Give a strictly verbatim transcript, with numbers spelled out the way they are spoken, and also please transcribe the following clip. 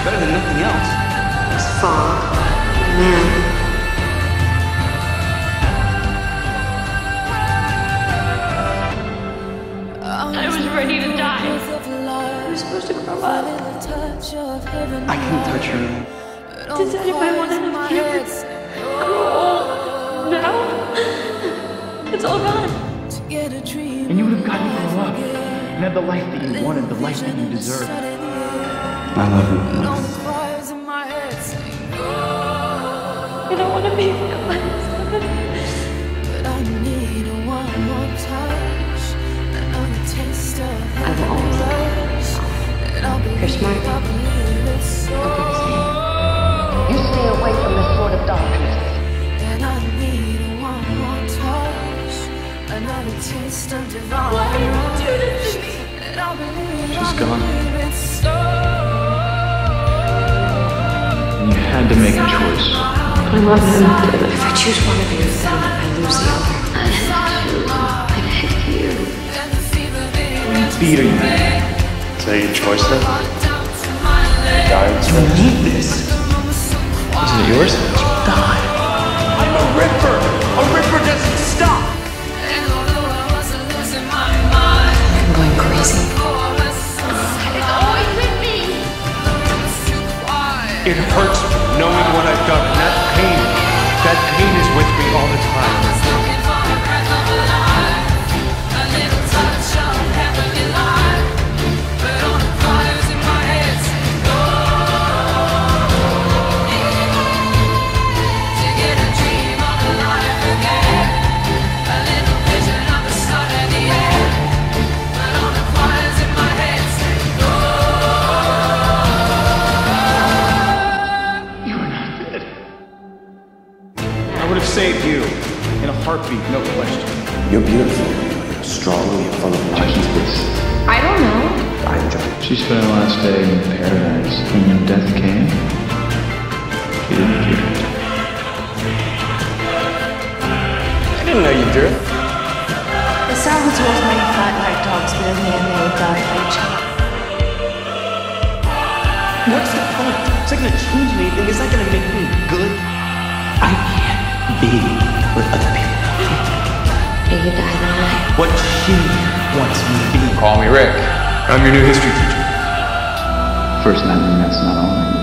better than nothing else. It's fog, man. I was ready to die. We're supposed to grow up. I couldn't touch her. Does anybody want to have kids? Grow old now? It's all gone. And you would have gotten to grow up and had the life that you wanted, the life that you deserved. I love you. I don't want to be realized. I will always love you. You're smart. I'll do the same. You stay away from this sort of darkness. Why did you do this to me? She's gone. And you had to make a choice. I love him. If I choose one of you, then I lose the other. I have to. I hate you. What kind of beat are you making? Is that your choice then? You need this. Isn't it yours? Die. I'm a ripper. A ripper doesn't stop. I'm going crazy. It's always with me. It hurts knowing what I've done, and that pain, that pain is with me all the time. I would have saved you in a heartbeat, no question. You're beautiful. You're strong. You're full of life. I don't know. I enjoy it. She spent her last day in paradise. And when death came, she didn't fear it. I didn't know you drew. The saboteurs may fight like dogs, but in the end they will die for each other. What's the point? It's not gonna change anything. It's not gonna make me good. I can't be what other people want. May you die tonight. What she wants me to be. Call me Rick. I'm your new history teacher. First night, that's not all.